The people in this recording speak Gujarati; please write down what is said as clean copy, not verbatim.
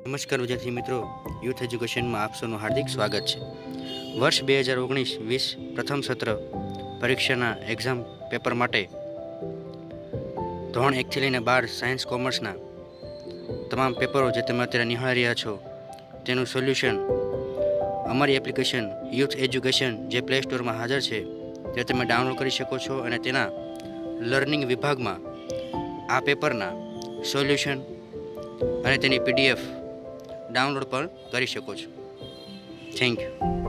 નમસ્કાર વિદ્યાર્થી મિત્રો, યુથ એજ્યુકેશનમાં આપ સૌનું હાર્દિક સ્વાગત છે. વર્ષ 2019-20 પ્રથમ સત્ર પરીક્ષાના એક્ઝામ પેપર માટે ધોરણ 1 થી લઈને 12 સાયન્સ કોમર્સના તમામ પેપરો જે તમે અત્યારે નિહાળી રહ્યા છો તેનું સોલ્યુશન અમારી એપ્લિકેશન યુથ એજ્યુકેશન જે પ્લે સ્ટોરમાં હાજર છે તે તમે ડાઉનલોડ કરી શકો છો અને તેના લર્નિંગ વિભાગમાં આ પેપરના સોલ્યુશન અને તેની PDF ડાઉનલોડ પણ કરી શકો છો. Thank you.